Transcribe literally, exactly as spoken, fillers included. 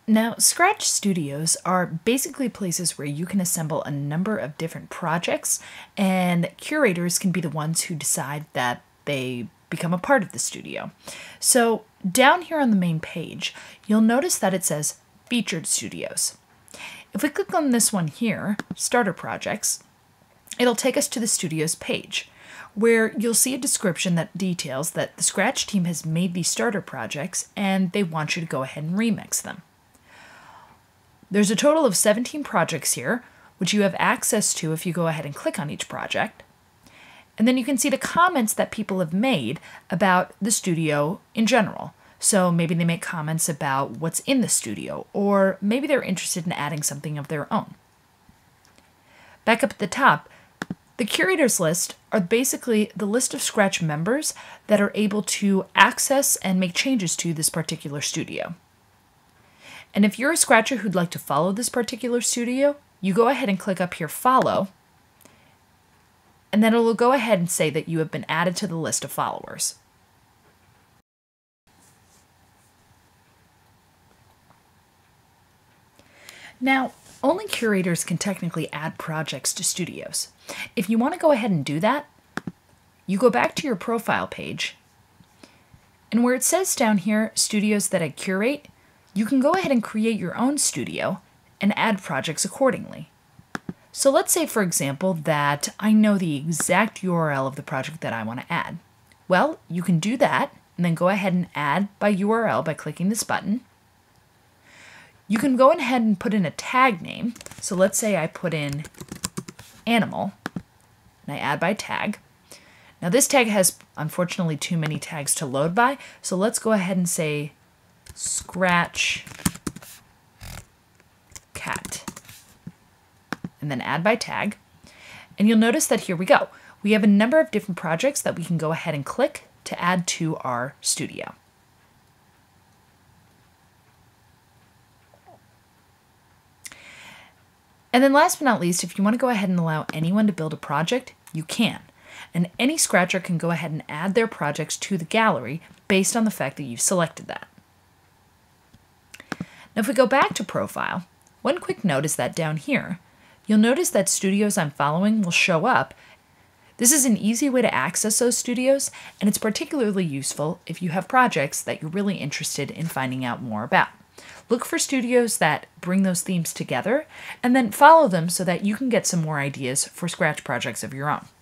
Now, Scratch Studios are basically places where you can assemble a number of different projects, and curators can be the ones who decide that they become a part of the studio. So, down here on the main page, you'll notice that it says Featured Studios. If we click on this one here, Starter Projects, it'll take us to the studio's page, where you'll see a description that details that the Scratch team has made these starter projects and they want you to go ahead and remix them. There's a total of seventeen projects here, which you have access to if you go ahead and click on each project. And then you can see the comments that people have made about the studio in general. So maybe they make comments about what's in the studio, or maybe they're interested in adding something of their own. Back up at the top, the curators list are basically the list of Scratch members that are able to access and make changes to this particular studio. And if you're a Scratcher who'd like to follow this particular studio, you go ahead and click up here, Follow, and then it will go ahead and say that you have been added to the list of followers. Now, only curators can technically add projects to studios. If you want to go ahead and do that, you go back to your profile page, and where it says down here, Studios that I curate, you can go ahead and create your own studio and add projects accordingly. So let's say, for example, that I know the exact U R L of the project that I want to add. Well, you can do that and then go ahead and add by U R L by clicking this button. You can go ahead and put in a tag name. So let's say I put in animal and I add by tag. Now this tag has unfortunately too many tags to load by, so let's go ahead and say Scratch cat, and then add by tag. And you'll notice that here we go. We have a number of different projects that we can go ahead and click to add to our studio. And then last but not least, if you want to go ahead and allow anyone to build a project, you can. And any Scratcher can go ahead and add their projects to the gallery based on the fact that you've selected that. Now if we go back to Profile, one quick note is that down here, you'll notice that studios I'm following will show up. This is an easy way to access those studios, and it's particularly useful if you have projects that you're really interested in finding out more about. Look for studios that bring those themes together, and then follow them so that you can get some more ideas for Scratch projects of your own.